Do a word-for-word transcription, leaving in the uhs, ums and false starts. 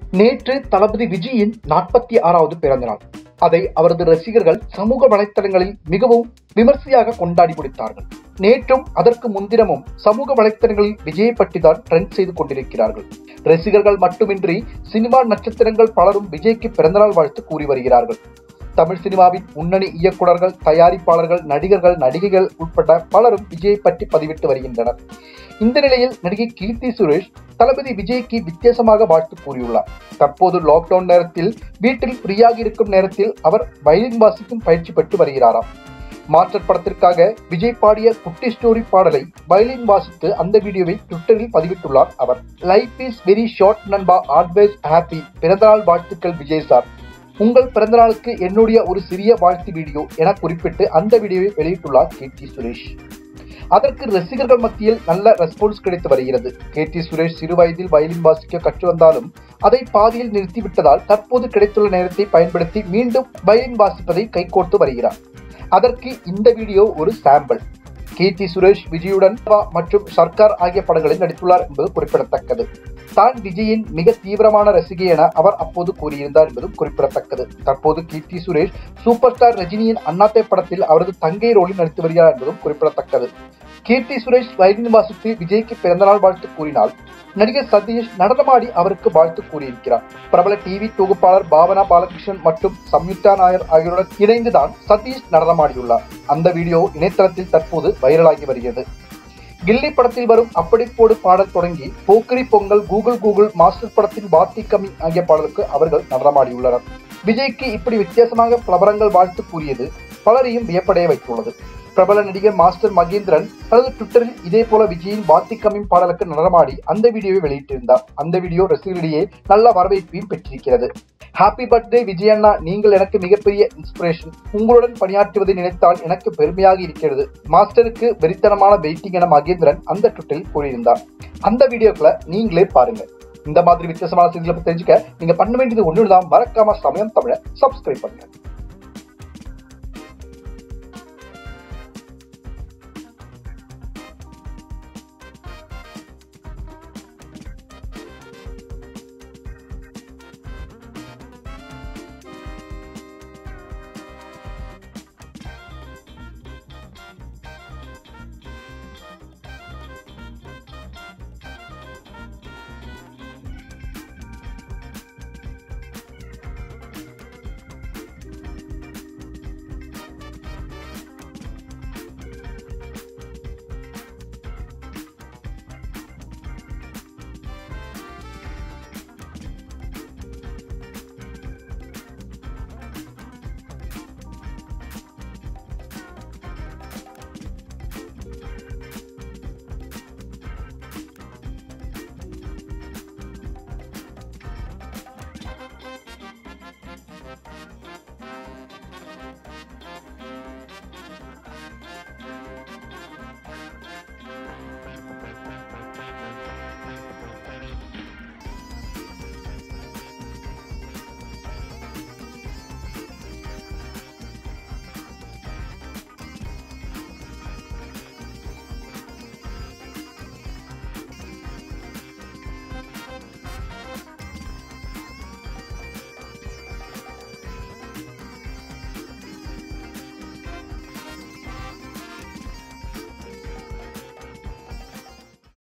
நேற்று தளபதி விஜயின் நாற்பத்தி ஆறாவது பிறந்த நாள். அதை அவரது ரசிகர்கள் சமூக வலைத்தளங்களில் மிகவும் விமர்சையாக கொண்டாடி முடித்தார்கள். நேற்றும் அதற்கு முன்தினமும் சமூக வலைத்தளங்களில் விஜயை பற்றி தான் ட்ரெண்ட் செய்து கொண்டிருக்கிறார்கள். ரசிகர்கள் மட்டுமின்றி சினிமா நட்சத்திரங்கள் பலரும் விஜய்க்கு பிறந்தநாள் வாழ்த்து கூறி வருகிறார்கள். தமிழ் சினிமாவின் முன்னணி இயக்குநர்கள், தயாரிப்பாளர்கள், நடிகர்கள், நடிகைகள் உட்பட பலரும் விஜயை பற்றி பதிவிட்டு வருகின்றனர். இந்த நிலையில் நடிகை கீர்த்தி சுரேஷ் தளபதி விஜய்க்கு வித்தியாசமாக வாழ்த்து கூறியுள்ளார். தற்போது லாக்டவுன் நேரத்தில் வீட்டில் ஃப்ரீயாக இருக்கும் நேரத்தில் அவர் வயலின் வாசிக்கும் பயிற்சி பெற்று வருகிறாராம். மாஸ்டர் படத்திற்காக விஜய் பாடிய குட்டி ஸ்டோரி பாடலை வயலின் வாசித்து அந்த வீடியோவை ட்விட்டரில் பதிவிட்டுள்ளார் அவர். லைஃப் இஸ் வெரி ஷார்ட் நண்பா, ஆல்வேஸ் ஹாப்பி. பிறந்தநாள் வாழ்த்துக்கள் விஜய் சார். உங்கள் பிறந்தநாளுக்கு என்னுடைய ஒரு சிறிய வாழ்த்து வீடியோ என குறிப்பிட்டு அந்த வீடியோவை வெளியிட்டுள்ளார் கீர்த்தி சுரேஷ். அதற்கு ரசிகர்கள் மத்தியில் நல்ல ரெஸ்பான்ஸ் கிடைத்து வருகிறது. கீர்த்தி சுரேஷ் சிறு வயதில் வயலின் வாசிக்க கற்று வந்தாலும் அதை பாதியில் நிறுத்திவிட்டதால் தற்போது கிடைத்துள்ள நேரத்தை பயன்படுத்தி மீண்டும் வயலின் வாசிப்பதை கைகோர்த்து வருகிறார். அதற்கு இந்த வீடியோ ஒரு சாம்பிள். கீர்த்தி சுரேஷ் விஜயுடன் மற்றும் சர்க்கார் ஆகிய படங்களில் நடித்துள்ளார் என்பது குறிப்பிடத்தக்கது. தான் விஜயின் மிக தீவிரமான ரசிகை என அவர் அப்போது கூறியிருந்தார் என்பதும் குறிப்பிடத்தக்கது. தற்போது கீர்த்தி சுரேஷ் சூப்பர் ஸ்டார் ரஜினியின் அண்ணாத்தை படத்தில் அவரது தங்கை ரோலில் நடித்து வருகிறார் என்பதும் குறிப்பிடத்தக்கது. கீர்த்தி சுரேஷ் வயலின் வாசித்து விஜய்க்கு பிறந்தநாள் வாழ்த்து கூறினால், நடிகர் சதீஷ் நடனமாடி அவருக்கு வாழ்த்து கூறியிருக்கிறார். பிரபல டிவி தொகுப்பாளர் பாவனா பாலகிருஷ்ணன் மற்றும் சம்யுக்தா நாயர் ஆகியோருடன் இணைந்துதான் சதீஷ் நடனமாடியுள்ளார். அந்த வீடியோ இணையதளத்தில் தற்போது வைரலாகி வருகிறது. கில்லி படத்தில் வரும் அப்படி போடு பாடல் தொடங்கி Pokkiri Pongal, Google Google, Master படத்தின் பாத்தி கம்மி ஆகிய பாடலுக்கு அவர்கள் நடனமாடியுள்ளனர். விஜய்க்கு இப்படி வித்தியாசமாக பிரபலங்கள் வாழ்த்து கூறியது பலரையும் வியப்படைய வைத்துள்ளது. பிரபல நடிகர் மாஸ்டர் மகேந்திரன் தனது ட்விட்டரில் இதே போல விஜயின் பாத்தி கம்மி பாடலுக்கு நடனமாடி அந்த வீடியோவை வெளியிட்டிருந்தார். அந்த வீடியோ ரசிகர்களிடையே நல்ல வரவேற்பையும் பெற்றிருக்கிறது. ஹாப்பி பர்த்டே விஜய் அண்ணா, நீங்கள் எனக்கு மிகப்பெரிய இன்ஸ்பிரேஷன். உங்களுடன் பணியாற்றுவதை நினைத்தால் எனக்கு பெருமையாக இருக்கிறது. மாஸ்டருக்கு வெறித்தனமான வெயிட்டிங் என மகேந்திரன் அந்த ட்விட்டரில் கூறியிருந்தார். அந்த வீடியோக்களை நீங்களே பாருங்க. இந்த மாதிரி வித்தியாசமான செய்திகளை தெரிஞ்சுக்க நீங்க பண்ண வேண்டியது ஒண்ணுதான், மறக்காம சமயம் தமிழை சப்ஸ்கிரைப் பண்ணுங்க.